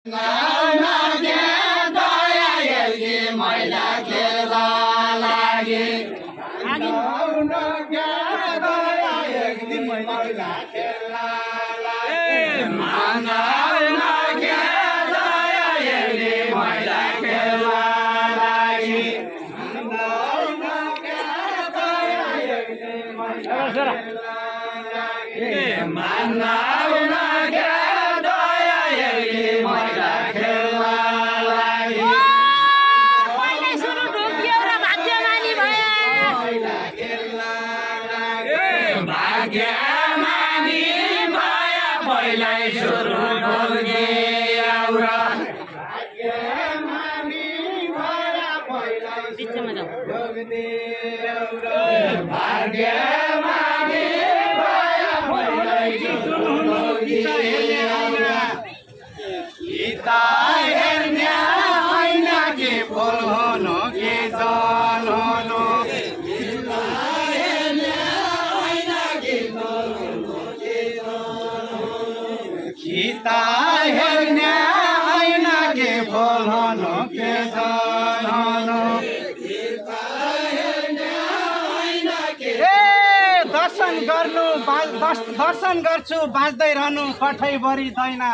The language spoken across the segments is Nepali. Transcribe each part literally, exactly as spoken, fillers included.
दर्शन गर्छु बाँच्दै रहनु कठै भरिदैन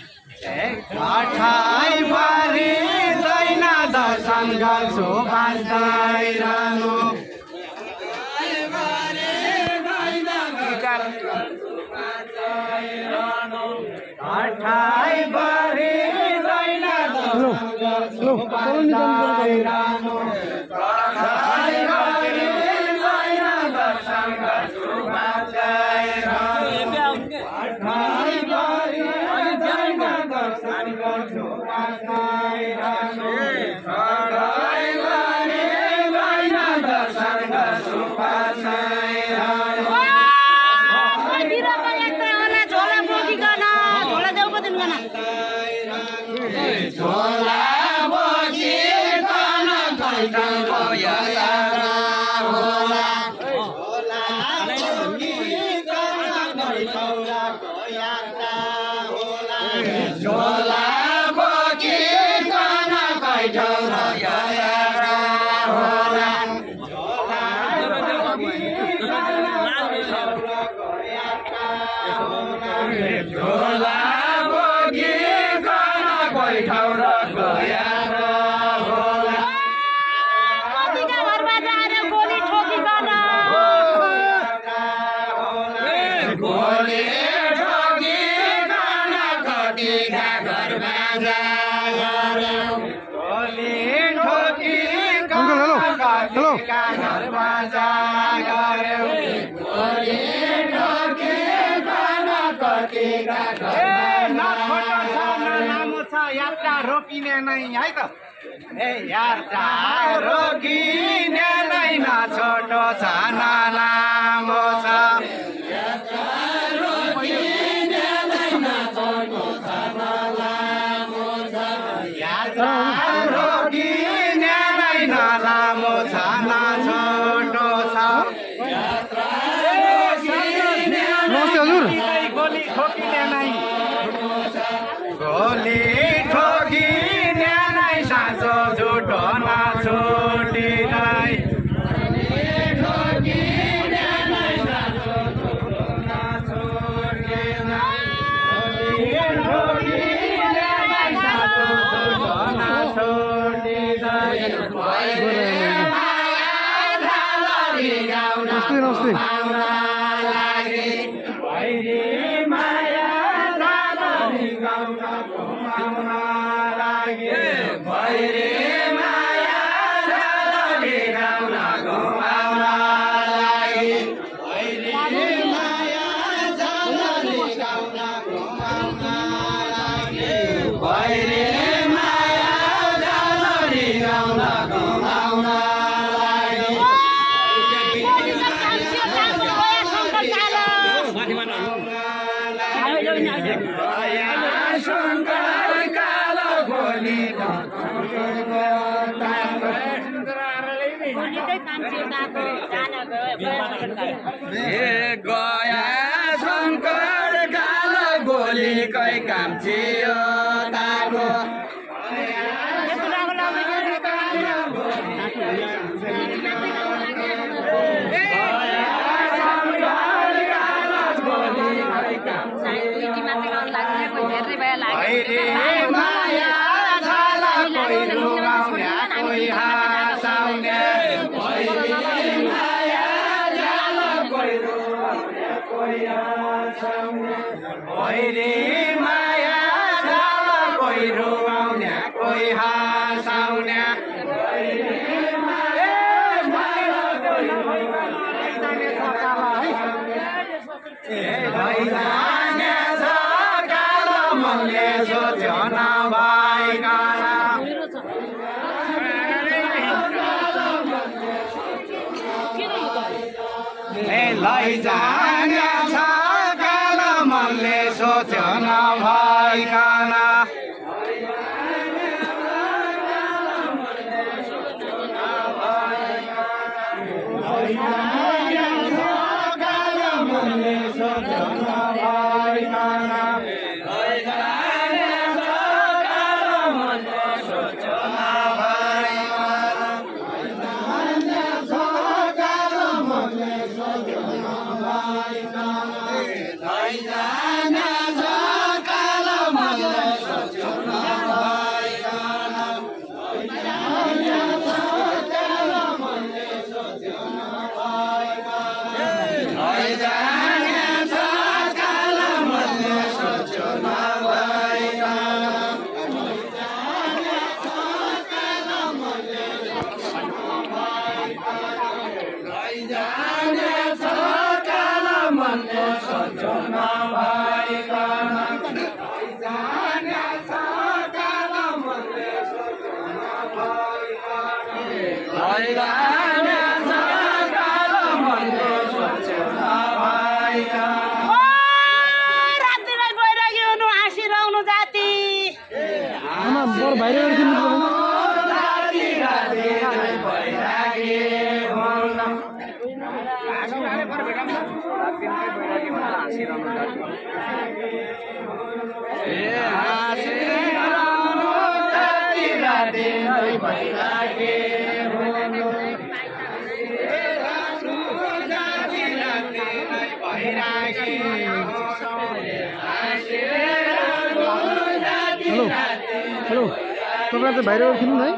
कठै भरिदैन दर्शन गर्छु बाँच्दै रहनु कठै भरिदैन दर्शन गर्छु बाँच्दै रहनु रोकिने नै है त ए यात्रा रोकिने नै न छोटो छ न लामो छ यात्रा रोकिने नै न छोटो छ न लामो छ यात्रा रोकिने नै न लामो छ न छोटो छ यात्रा रोकिने नमस्ते हजुर गोली ठोकिने नै गोली ठोकिने नै साँचो झुटो नछुटिँदै ठोकिने नै साँचो झुटो नछुटिँदै ठोकिने नै साँचो झुटो नछुटिँदै नमस्ते गया शंकर कालो गोली कै काम थियो ताको नभइकन लैजाने छ काल मनले सोच्यो नभइकन हेलो तपाईहरु त बाहिर किन्नु है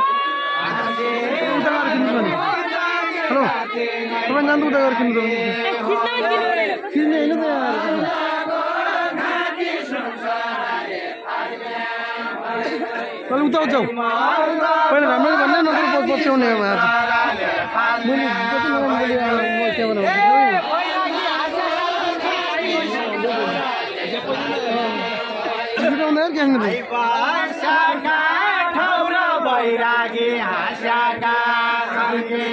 हेलो तपाईं जान्नु उता गएर किन्नु किन्ने हैन त यार उता जाऊ पहिले राम्रो भन्ने नत्र पछ्याउने अब आज मैले जति नराम्रो बोले के बनाउँछु बैरागी हाँस्याका सँगै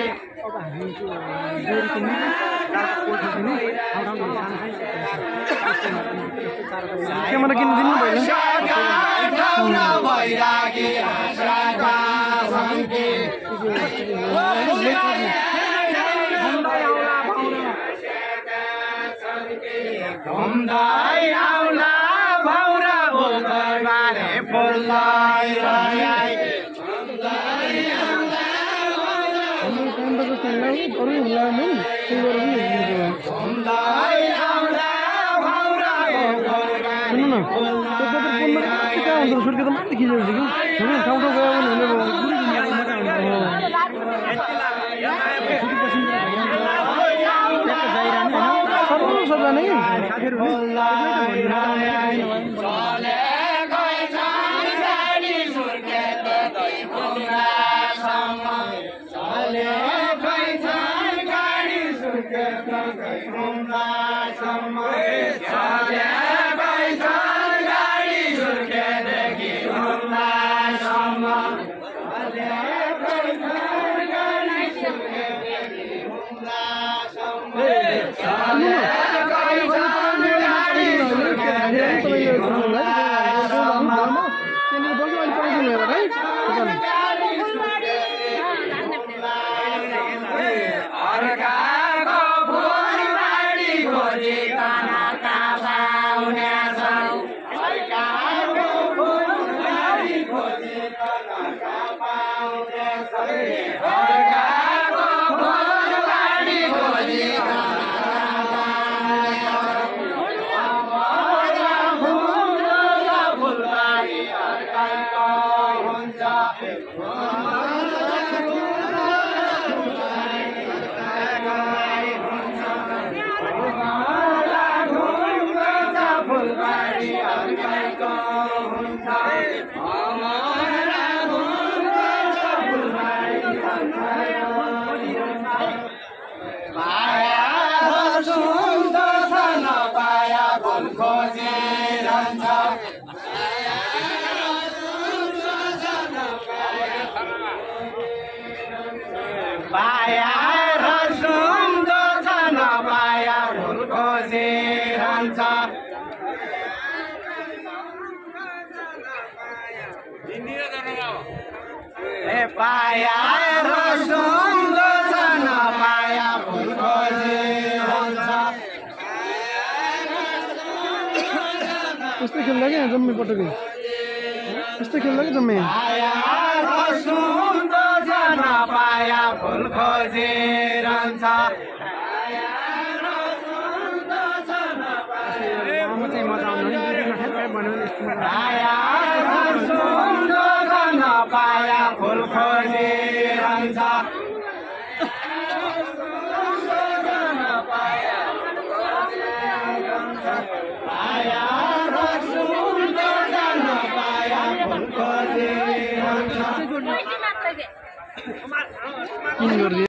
क्यामेरा किन्नु दिनु बैरागी हाँस्याका सँगै घुम्दै आउला भौरा बोल्दै बारे बोल्दै रही पाया र सुन्दो छ नपाया फुल खोजिरहन्छ ए पाया र सुन्दो छ नपाया फुल खोजिरहन्छ यस्तै खेल्दा क्या जम्मै पटकै यस्तै खेल्दा क्या जम्मै सुन्दो छ नपाया फुल खोजिरहन्छ सुन्दो छ नपाया फुल खोजिरहन्छ किन गरिदिए